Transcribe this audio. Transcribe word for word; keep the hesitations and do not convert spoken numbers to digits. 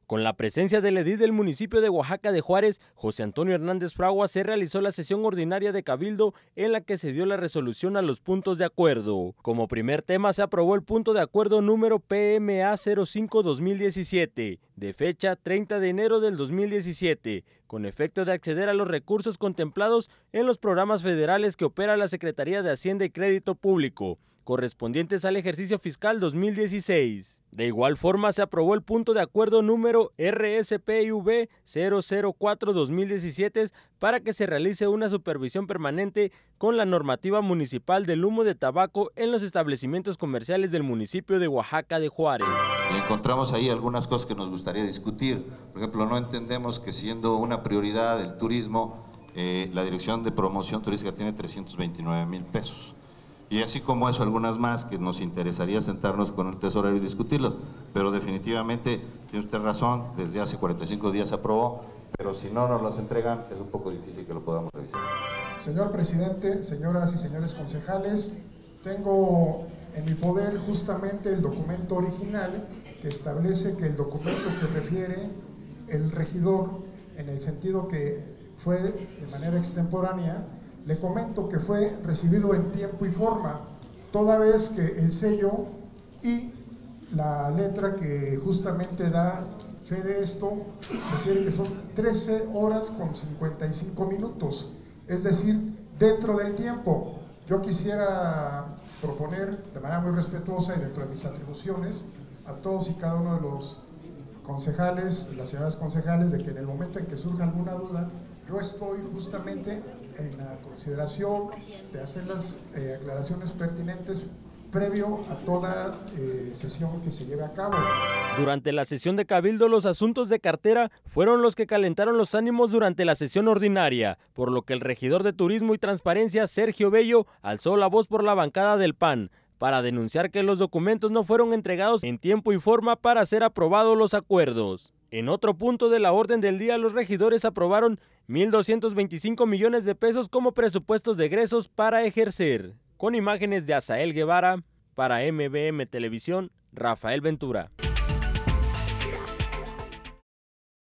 Con la presencia del edil del municipio de Oaxaca de Juárez, José Antonio Hernández Fragua, se realizó la sesión ordinaria de Cabildo en la que se dio la resolución a los puntos de acuerdo. Como primer tema se aprobó el punto de acuerdo número P M A cero cinco guión dos mil diecisiete, de fecha treinta de enero del dos mil diecisiete, con efecto de acceder a los recursos contemplados en los programas federales que opera la Secretaría de Hacienda y Crédito Público, correspondientes al ejercicio fiscal dos mil dieciséis. De igual forma, se aprobó el punto de acuerdo número R S P I V cero cero cuatro guión dos mil diecisiete para que se realice una supervisión permanente con la normativa municipal del humo de tabaco en los establecimientos comerciales del municipio de Oaxaca de Juárez. Encontramos ahí algunas cosas que nos gustaría discutir. Por ejemplo, no entendemos que siendo una prioridad el turismo, eh, la Dirección de Promoción Turística tiene trescientos veintinueve mil pesos. Y así como eso, algunas más que nos interesaría sentarnos con el tesorero y discutirlas, pero definitivamente tiene usted razón, desde hace cuarenta y cinco días se aprobó, pero si no nos las entregan es un poco difícil que lo podamos revisar. Señor presidente, señoras y señores concejales, tengo en mi poder justamente el documento original que establece que el documento que refiere el regidor, en el sentido que fue de manera extemporánea, le comento que fue recibido en tiempo y forma, toda vez que el sello y la letra que justamente da fe de esto refiere que son trece horas con cincuenta y cinco minutos, es decir, dentro del tiempo. Yo quisiera proponer de manera muy respetuosa y dentro de mis atribuciones a todos y cada uno de los concejales, las señoras concejales, de que en el momento en que surja alguna duda, yo estoy justamente en la consideración de hacer las eh, aclaraciones pertinentes previo a toda eh, sesión que se lleve a cabo. Durante la sesión de Cabildo, los asuntos de cartera fueron los que calentaron los ánimos durante la sesión ordinaria, por lo que el regidor de Turismo y Transparencia, Sergio Bello, alzó la voz por la bancada del P A N, para denunciar que los documentos no fueron entregados en tiempo y forma para ser aprobados los acuerdos. En otro punto de la orden del día, los regidores aprobaron mil doscientos veinticinco millones de pesos como presupuestos de egresos para ejercer. Con imágenes de Asael Guevara, para M B M Televisión, Rafael Ventura.